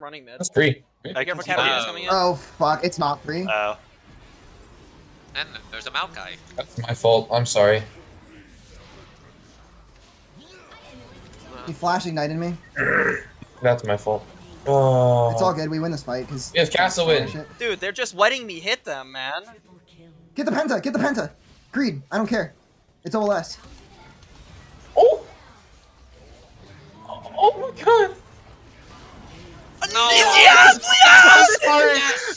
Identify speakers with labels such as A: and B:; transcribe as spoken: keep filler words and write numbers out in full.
A: running mid.
B: That's free.
A: Be
C: I
A: careful,
C: can
A: Kassawin
C: see
A: is
C: that.
A: coming in.
D: Oh fuck, it's not free.
C: Oh.
E: And there's a Maokai.
B: That's my fault. I'm sorry.
D: He flash ignited me.
B: That's my fault. Oh.
D: It's all good. We win this fight because.
B: Yes, Kassawin.
A: Dude, they're just letting me hit them, man.
D: Get the penta. Get the penta. Greed. I don't care. It's O L S.
B: Oh. Oh my god.
E: No!
A: Yes! Yes!
E: Yes!